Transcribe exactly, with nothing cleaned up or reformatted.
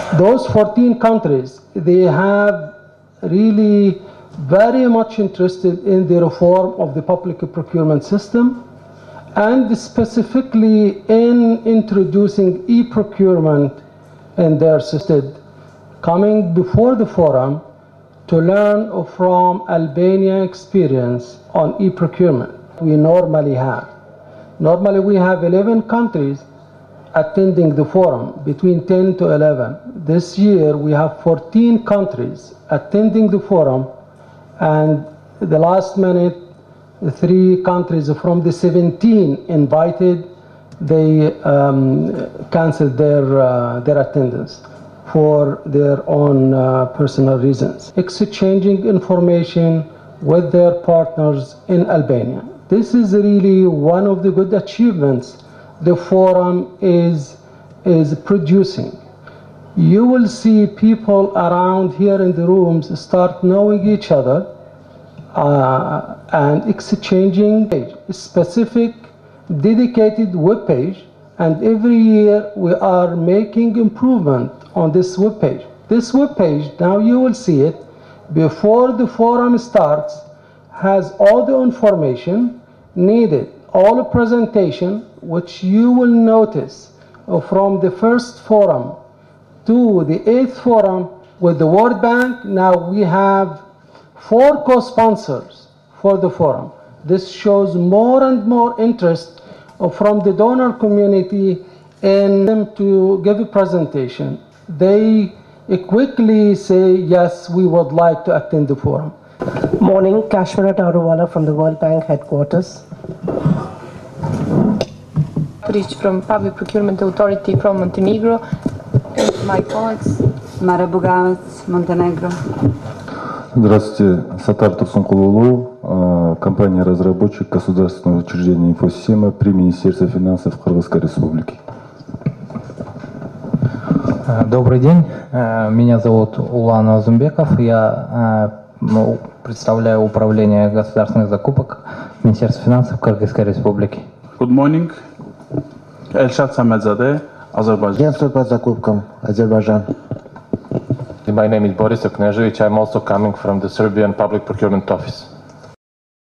Those fourteen countries, they have really very much interested in the reform of the public procurement system, and specifically in introducing e-procurement in their system, coming before the forum to learn from Albania experience on e-procurement. We normally have. Normally we have eleven countries attending the forum, between ten to eleven. This year we have fourteen countries attending the forum, and the last minute, the three countries from the seventeen invited, they um, canceled their, uh, their attendance for their own uh, personal reasons. Exchanging information with their partners in Albania. This is really one of the good achievements the forum is, is producing. You will see people around here in the rooms start knowing each other uh, and exchanging a specific dedicated web page, and every year we are making improvement on this web page. This web page, now you will see it, before the forum starts, has all the information needed, all the presentation, which you will notice from the first forum to the eighth forum with the World Bank. Now we have four co-sponsors for the forum. This shows more and more interest from the donor community in them to give a presentation. They quickly say, yes, we would like to attend the forum. Morning, Kashmira Taruwala from the World Bank headquarters. From Public Procurement Authority from Montenegro, and my colleagues. Mara Bugavec, Montenegro. Здравствуйте, Сатар Турсункулулу, компания-разработчик государственного учреждения «Инфосистема» при Министерстве финансов Кыргызской Республики. Добрый день, меня зовут Улан Озумбеков, я представляю управление государственных закупок Министерства финансов Кыргызской Республики. Good morning, Elshad Samadzadeh, Azerbaijan. Агентство по закупкам, Азербайджан. My name is Boris Oknežević. I'm also coming from the Serbian Public Procurement Office.